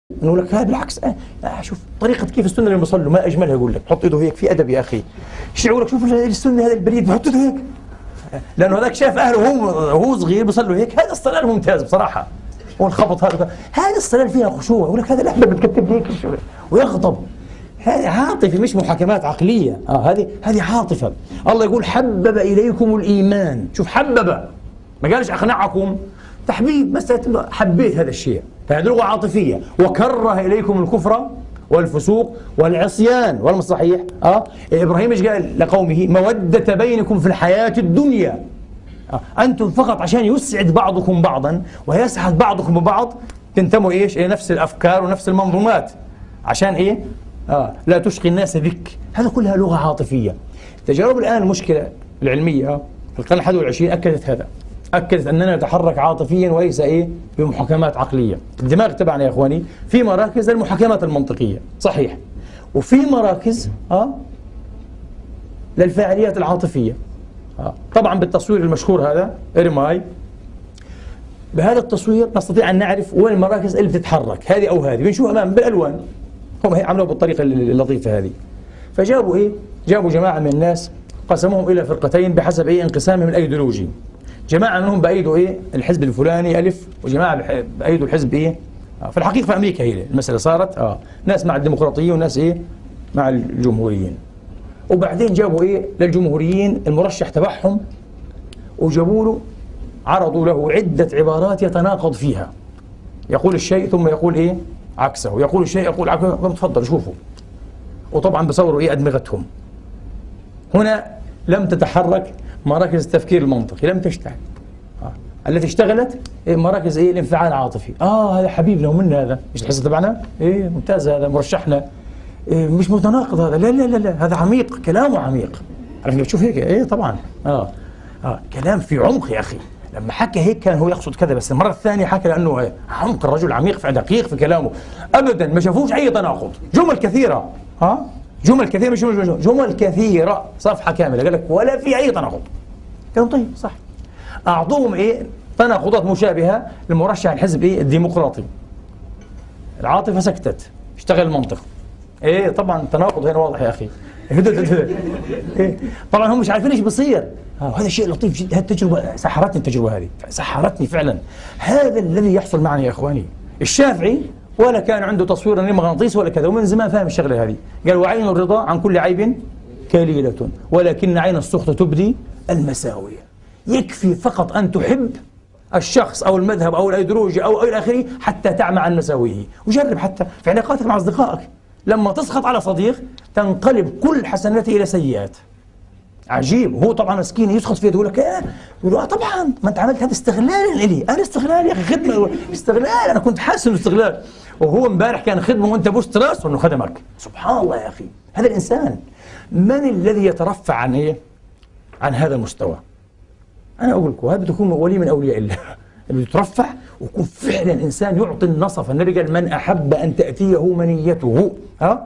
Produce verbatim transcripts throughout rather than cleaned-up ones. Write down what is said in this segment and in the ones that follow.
نقول لك هذا بالعكس. آه آه شوف طريقة كيف السنة اللي بيصلوا ما أجملها. يقول لك حط إيده هيك في أدب يا أخي. شو يقول لك شوف السنة هذا البريد بحط إيده هيك، لأنه هذاك شاف أهله وهو وهو صغير بيصلوا هيك. هذا الصلاة الممتاز بصراحة. والخبط هذا هذا الصلاة فيها خشوع. يقول لك هذا الأحمر بتكتب هيك ويغضب. هذه عاطفة مش محاكمات عقلية. آه هذه هذه عاطفة. الله يقول حبب إليكم الإيمان. شوف حبب، ما قالش أقنعكم، تحبيب، مسألة حبيت هذا الشيء، فهذه لغة عاطفية. وكره إليكم الكفر والفسوق والعصيان. ولا مش صحيح؟ اه ابراهيم ايش قال لقومه؟ مودة بينكم في الحياة الدنيا. آه. انتم فقط عشان يسعد بعضكم بعضا ويسعد بعضكم ببعض تنتموا ايش؟ إيه نفس الافكار ونفس المنظومات. عشان ايه؟ اه لا تشقي الناس بك. هذا كلها لغة عاطفية. تجارب الان المشكلة العلمية في القرن الحادي والعشرين اكدت هذا. أكدت أننا نتحرك عاطفيا وليس إيه بمحاكمات عقلية. الدماغ تبعنا يا إخواني في مراكز المحاكمات المنطقية صحيح، وفي مراكز آه للفاعليات العاطفية. آه. طبعا بالتصوير المشهور هذا إرماي، بهذا التصوير نستطيع أن نعرف وين المراكز اللي بتتحرك هذه أو هذه، بنشوفها أمام بالألوان. هم عملوها بالطريقة اللطيفة هذه. فجابوا إيه؟ جابوا جماعة من الناس قسموهم إلى فرقتين بحسب إيه انقسامهم الأيديولوجي. جماعة منهم بأيدوا إيه الحزب الفلاني ألف، وجماعة بأيدوا الحزب إيه. آه في الحقيقة في أمريكا هي المسألة صارت آه ناس مع الديمقراطيين وناس إيه مع الجمهوريين. وبعدين جابوا إيه للجمهوريين المرشح تبعهم وجابوا له عرضوا له عدة عبارات يتناقض فيها. يقول الشيء ثم يقول إيه عكسه، يقول الشيء يقول عكسه. تفضل شوفوا. وطبعا بصوروا إيه أدمغتهم. هنا لم تتحرك مراكز التفكير المنطقي، لم تشتغل. آه. التي اشتغلت إيه مراكز ايه الانفعال العاطفي. اه هذا حبيبنا ومنا، هذا مش الحصه تبعنا، ايه ممتاز، هذا مرشحنا، إيه مش متناقض هذا، لا لا لا لا هذا عميق، كلامه عميق. عرفت تشوف هيك ايه طبعا اه اه كلام في عمق يا اخي. لما حكى هيك كان هو يقصد كذا، بس المره الثانيه حكى لانه إيه؟ عمق، الرجل عميق في دقيق في كلامه، ابدا ما شافوش اي تناقض. جمل كثيره ها آه؟ جمل كثيرة مش جمل, جمل كثيرة صفحة كاملة قال لك ولا في أي تناقض. قالوا طيب صح. أعطوهم إيه تناقضات مشابهة لمرشح الحزب إيه الديمقراطي. العاطفة سكتت، اشتغل المنطق. إيه طبعا التناقض هنا واضح يا أخي. إيه طبعا هم مش عارفين إيش بيصير. هذا شيء لطيف جدا. هذه التجربة سحرتني، التجربة هذه سحرتني فعلا. هذا الذي يحصل معنا يا إخواني. الشافعي ولا كان عنده تصوير لمغناطيس ولا كذا، ومن زمان فاهم الشغله هذه. قال وعين الرضا عن كل عيب كليلة ولكن عين السخط تبدي المساوية. يكفي فقط أن تحب الشخص أو المذهب أو الأيديولوجيا أو إلى آخره حتى تعمى عن مساويه. وجرب حتى في علاقاتك مع أصدقائك، لما تسخط على صديق تنقلب كل حسناته إلى سيئات. عجيب. هو طبعا مسكين يسخط فيه يقول لك ايه؟ يقول اه طبعا ما انت عملت هذا استغلال لي. انا استغلال يا اخي، خدمه استغلال، انا كنت حاسس انه استغلال، وهو امبارح كان خدمه وانت بوست راسه انه خدمك. سبحان الله يا اخي. هذا الانسان من الذي يترفع عن ايه؟ عن هذا المستوى. انا اقول لكم هذا تكون ولي من اولياء الله اللي يترفع ويكون فعلا انسان يعطي النصف. النبي قال من احب ان تاتيه منيته ها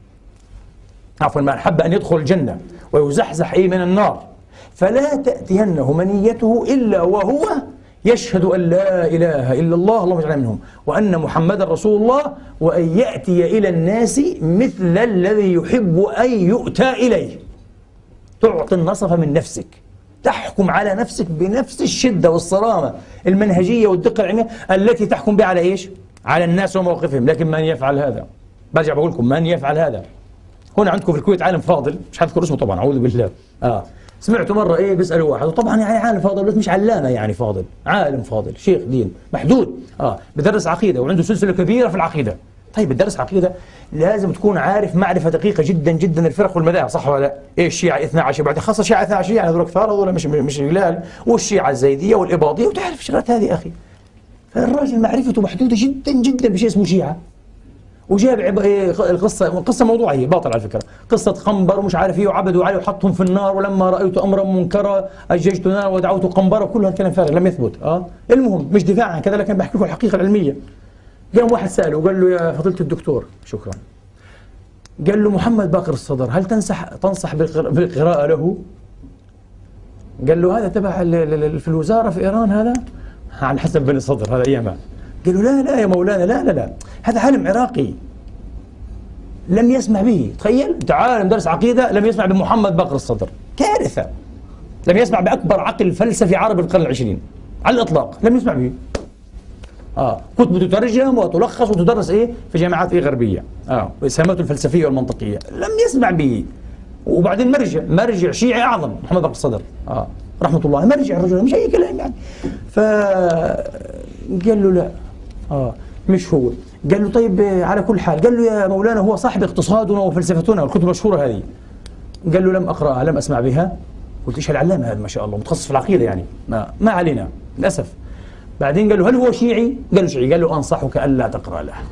عفوا من احب ان يدخل الجنه ويزحزح إيه من النار فلا تأتينه منيته إلا وهو يشهد أن لا إله إلا الله اللهم اجعلنا منهم وأن محمدا رسول الله وأن يأتي إلى الناس مثل الذي يحب أن يؤتى إليه. تعطي النصف من نفسك، تحكم على نفسك بنفس الشدة والصرامة المنهجية والدقة العلمية التي تحكم بها على إيش؟ على الناس وموقفهم. لكن من يفعل هذا؟ برجع بقول لكم من يفعل هذا. هنا عندكم في الكويت عالم فاضل، مش حذكر اسمه طبعا اعوذ بالله. اه سمعته مره ايه بيسالوا واحد، وطبعا يعني عالم فاضل بس مش علامه، يعني فاضل، عالم فاضل، شيخ دين محدود، اه بدرس عقيده وعنده سلسله كبيره في العقيده. طيب بتدرس عقيده لازم تكون عارف معرفه دقيقه جدا جدا الفرق والمذاهب، صح ولا لا؟ ايه الشيعه اثنا عشر، بعد خاصه الشيعه اثنا عشر يعني هذول كثار، هذول مش مش هلال، والشيعه الزيديه والاباضيه، وتعرف الشغلات هذه يا اخي. فالراجل معرفته محدوده جدا جدا بشيء اسمه شيعه. وجاب القصة قصة موضوعية باطل على فكرة، قصة خنبر ومش عارف ايه وعبدوا عليه وحطهم في النار ولما رأيت أمرا منكرا أججت نار ودعوت قنبرة، كل هذا الكلام فارغ لم يثبت. اه المهم مش دفاع عن كذا، لكن بحكي لكم الحقيقة العلمية. قام واحد سأله وقال له يا فضيلة الدكتور شكرا، قال له محمد باقر الصدر هل تنصح تنصح بالقراءة له؟ قال له هذا تبع في الوزارة في إيران، هذا على حسب بني الصدر هذا أيامها. قالوا لا لا يا مولانا، لا لا لا، هذا عالم عراقي لم يسمع به. تخيل أنت عالم درس عقيدة لم يسمع بمحمد باقر الصدر، كارثة. لم يسمع بأكبر عقل فلسفي عربي القرن العشرين على الإطلاق، لم يسمع به. آه كتب تترجم وتلخص وتدرس إيه في جامعات إيه غربية، آه إسهاماته الفلسفية والمنطقية، لم يسمع به. وبعدين مرجع مرجع شيعي أعظم محمد باقر الصدر، آه رحمة الله، مرجع الرجل مش أي كلام يعني. فقال له لا، آه مش هو. قال له طيب على كل حال، قال له يا مولانا هو صاحب اقتصادنا وفلسفتنا والكتب المشهورة هذه. قال له لم أقرأها، لم أسمع بها. قلت إيش هالعلامة هذا ما شاء الله، متخصص في العقيدة يعني، ما, ما علينا للأسف. بعدين قال له هل هو شيعي؟ قال له شيعي. قال له أنصحك ألا تقرأ له.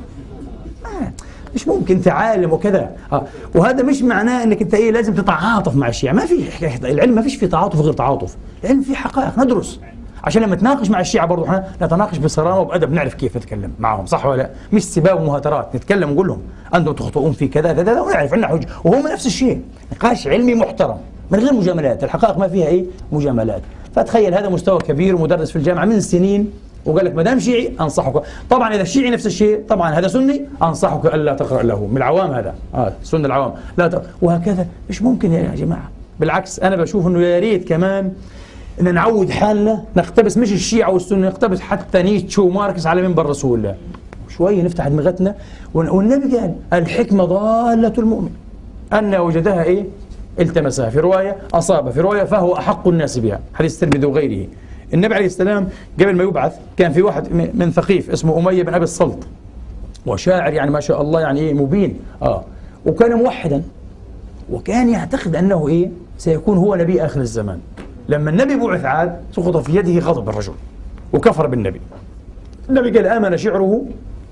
ما مش ممكن، أنت عالم وكذا. آه. وهذا مش معناه أنك أنت إيه لازم تتعاطف مع الشيعة، ما في حكاية. العلم ما فيش فيه تعاطف وغير تعاطف، العلم فيه حقائق ندرس، عشان لما نتناقش مع الشيعة برضو احنا نتناقش بصرامة وبأدب، نعرف كيف نتكلم معهم، صح ولا لا؟ مش سباب ومهاترات، نتكلم ونقول لهم أنتم تخطئون في كذا كذا ونعرف عندنا حجة، وهم نفس الشيء، نقاش علمي محترم من غير مجاملات، الحقائق ما فيها ايه مجاملات. فتخيل هذا مستوى كبير ومدرس في الجامعة من سنين، وقال لك ما دام شيعي أنصحك. طبعا إذا الشيعي نفس الشيء، طبعا هذا سني أنصحك ألا تقرأ له، من العوام هذا، آه سنة العوام لا تقرأ. وهكذا مش ممكن يا جماعة. بالعكس أنا بشوف إنه يا ريت كمان إن نعود حالنا نقتبس مش الشيعة والسنة، نقتبس حتى نيتشه وماركس على منبر رسول الله، شوية نفتح دماغتنا. والنبي قال الحكمة ضالة المؤمن، أن وجدها إيه التمسها، في رواية أصاب، في رواية فهو أحق الناس بها، حديث الترمذي وغيره. النبي عليه السلام قبل ما يبعث كان في واحد من ثقيف اسمه أمية بن أبي الصلت، وشاعر يعني ما شاء الله يعني إيه مبين، آه وكان موحدا، وكان يعتقد أنه إيه سيكون هو نبي آخر الزمان. لما النبي بعث عاد سقط في يده غضب الرجل وكفر بالنبي. النبي قال آمن شعره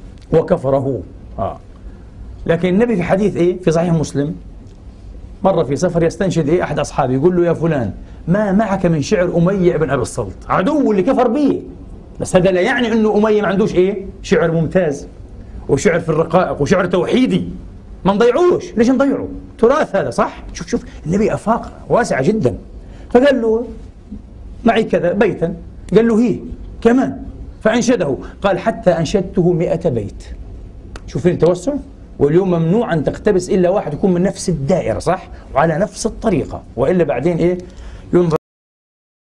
وكفره. آه. لكن النبي في حديث إيه في صحيح مسلم مرة في سفر يستنشد إيه أحد أصحابه، يقول له يا فلان ما معك من شعر أمية بن أبي الصلت، عدو اللي كفر به. بس هذا لا يعني أنه أمية ما عندوش إيه شعر ممتاز وشعر في الرقائق وشعر توحيدي، ما نضيعوش. ليش نضيعه؟ تراث هذا، صح؟ شوف شوف النبي أفاق واسعة جدا. فقال له معي كذا بيتا، قال له هي كمان، فأنشده، قال حتى أنشدته مئة بيت. شوف التوسع. واليوم ممنوع أن تقتبس إلا واحد يكون من نفس الدائرة، صح؟ وعلى نفس الطريقة، وإلا بعدين إيه ينظر